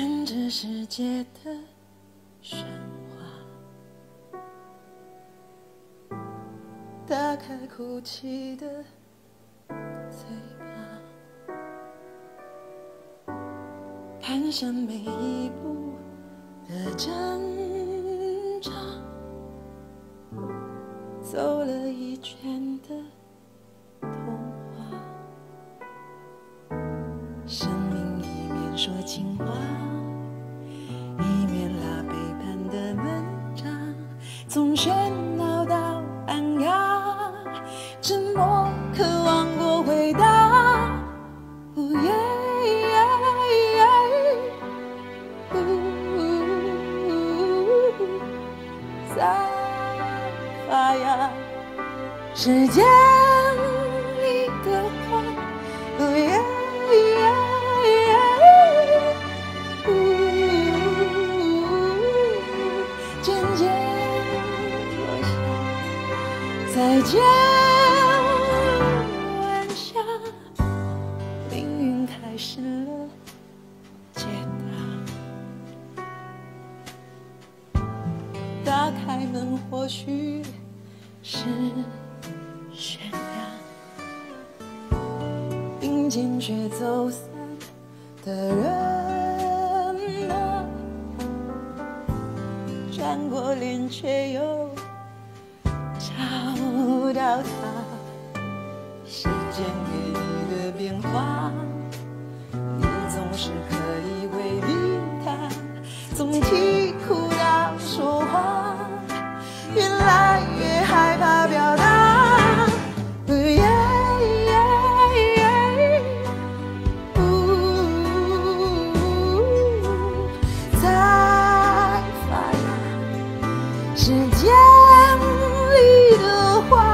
全知世界的喧哗，打开哭泣的嘴巴，看向每一步的挣扎，走了一圈的童话，生命一面说情话，一面拉背叛的门闸，从喧闹到安雅，沉默渴望过回答。在发芽，时间里的花，渐渐落下，再见晚霞，命运开始了解答。打开门，或许是悬崖，并肩却走散的人啊，转过脸却又找到他。时间给你的变化，你总是可以回避它，从啼哭到说话，越来越害怕表达。在发芽，时间里的花，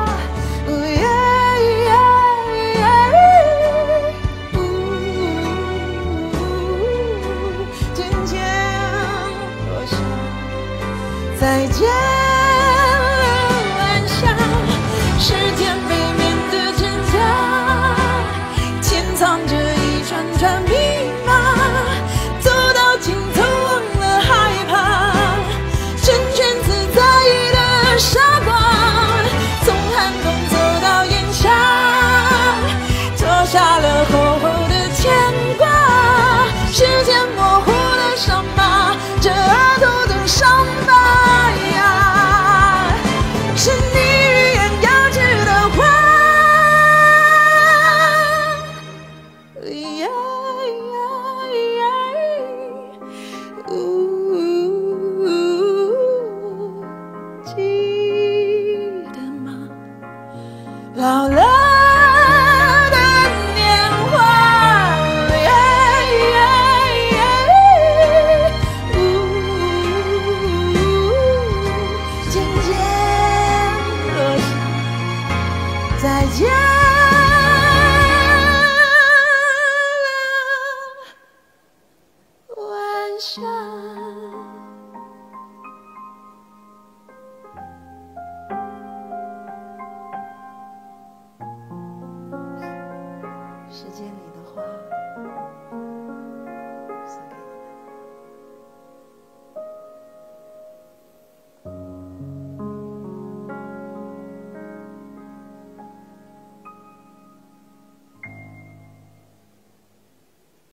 渐渐落下，再见晚霞，时间背面的真假，潜藏着一串串密码，走到尽头忘了害怕，成全自在的傻瓜，从寒冬走到炎夏，脱下了厚厚的牵挂，时间模糊了伤疤，这额头的伤疤呀，是你欲言又止的话。记得吗？老了的年华，渐渐落下，再见了晚霞。